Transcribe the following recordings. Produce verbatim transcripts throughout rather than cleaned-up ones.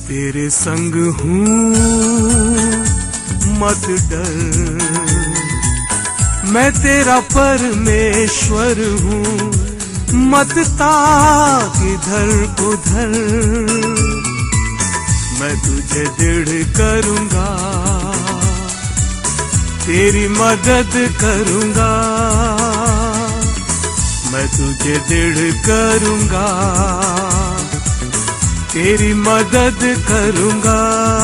तेरे संग हूँ मत डर, मैं तेरा परमेश्वर हूँ, मत ताक इधर उधर, मैं तुझे दृढ़ करूँगा, तेरी मदद करूँगा, मैं तुझे दृढ़ करूँगा, तेरी मदद करूँगा।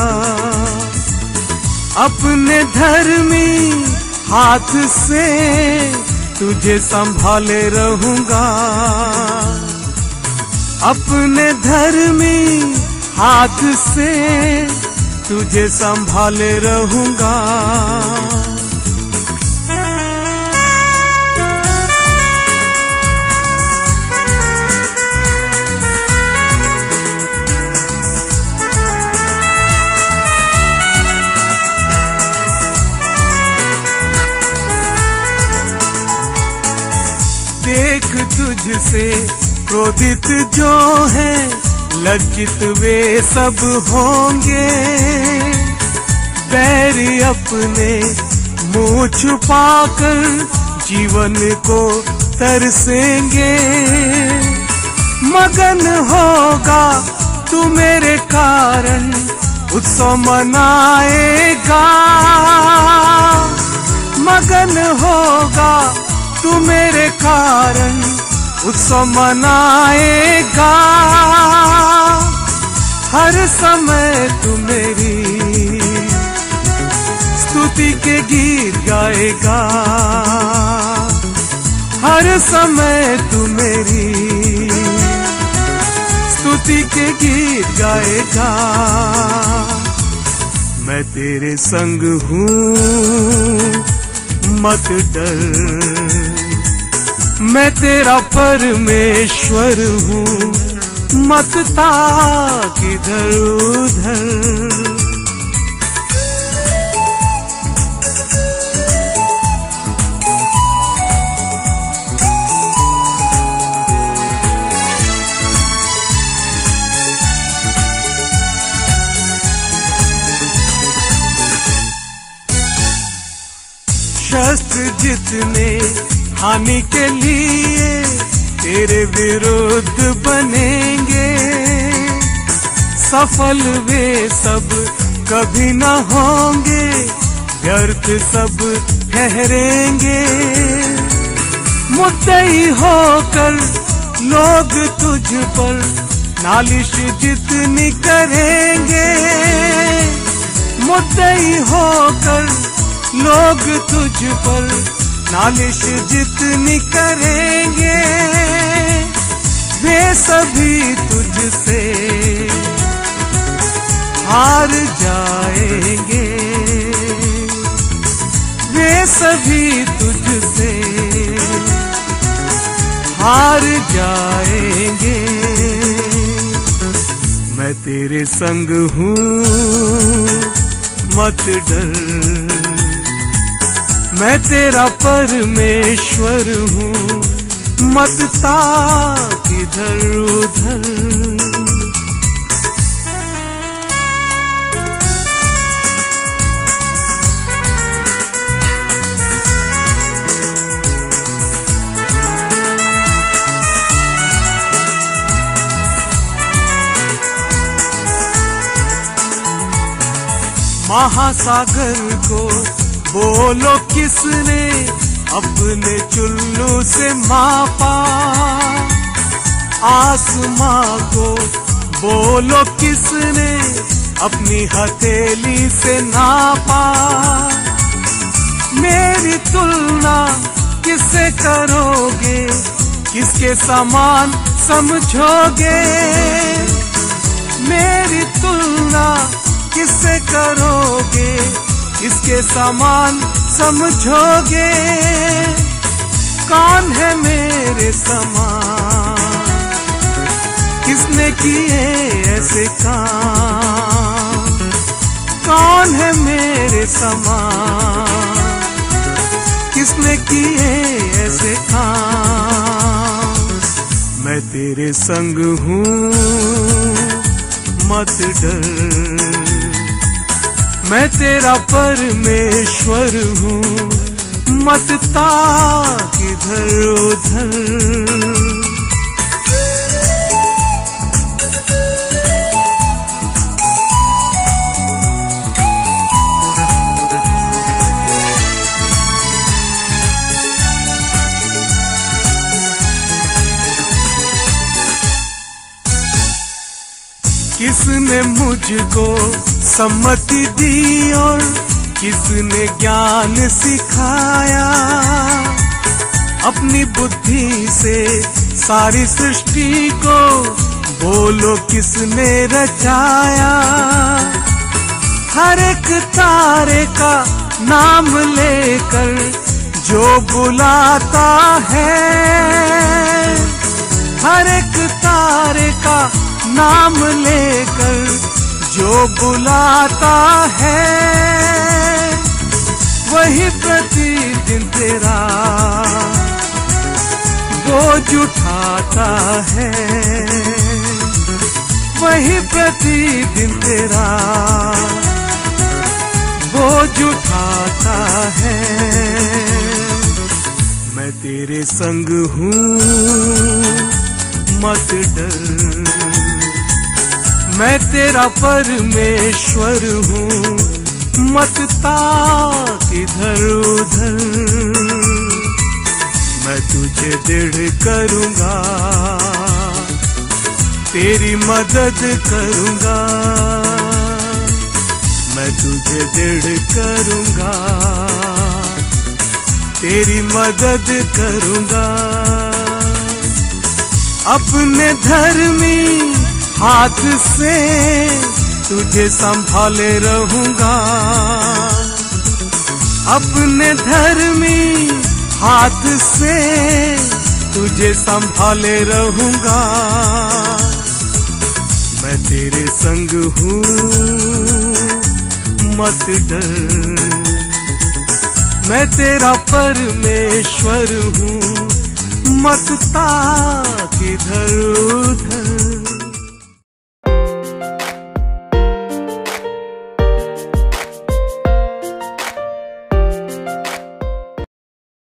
अपने धर्मी हाथ से तुझे संभाले रहूँगा, अपने धर्मी हाथ से तुझे संभाले रहूँगा। देख तुझसे क्रोधित जो है, लज्जित वे सब होंगे, बैरी अपने मुंह छुपाकर जीवन को तरसेंगे। मगन होगा तू मेरे कारण, उत्सव मनाएगा, मगन होगा तू मेरे कारण, उत्सव मनाएगा। हर समय तू मेरी स्तुति के गीत गाएगा, हर समय तू मेरी स्तुति के गीत गाएगा। मैं तेरे संग हूँ मत डर, मैं तेरा परमेश्वर हूँ, मत ताक इधर उधर। शस्त्र जितने हानि के लिए तेरे विरुद्ध बनेंगे, सफल वे सब कभी न होंगे, व्यर्थ सब ठहरेंगे। मुद्दई होकर लोग तुझ पर नालिश जितनी करेंगे, मुद्दई होकर लोग तुझ पर नालिश जितनी करेंगे, वे सभी तुझसे हार जाएंगे, वे सभी तुझसे हार जाएंगे। मैं तेरे संग हूँ मत डर, मैं तेरा परमेश्वर हूँ, मत ताक इधर उधर। महासागर को बोलो किसने अपने चुल्लू से मापा, आसमां को बोलो किसने अपनी हथेली से नापा। मेरी तुलना किससे करोगे, किसके समान समझोगे, मेरी तुलना किससे करोगे, किसके समान समझोगे। कौन है मेरे समान, किसने किए ऐसे काम, कौन है मेरे समान, किसने किए ऐसे काम। मैं तेरे संग हूँ मत डर, मैं तेरा परमेश्वर हूँ, मत ताक इधर उधर। किसने मुझको सम्मति दी और किसने ज्ञान सिखाया, अपनी बुद्धि से सारी सृष्टि को बोलो किसने रचाया। हर एक तारे का नाम लेकर जो बुलाता है, हर एक तारे का नाम लेकर जो बुलाता है, वही प्रतिदिन तेरा बोझ उठाता है, वही प्रतिदिन तेरा बोझ उठाता है। मैं तेरे संग हूँ, मत डर, मैं तेरा परमेश्वर हूँ, मत ताक इधर उधर। मैं तुझे दृढ़ करूँगा, तेरी मदद करूँगा, मैं तुझे दृढ़ करूँगा, तेरी मदद करूँगा। अपने धर्मी हाथ से तुझे संभाले रहूंगा, अपने धर्मी हाथ से तुझे संभाले रहूंगा। मैं तेरे संग हूँ, मत डर, मैं तेरा परमेश्वर हूँ, मत ताक इधर उधर।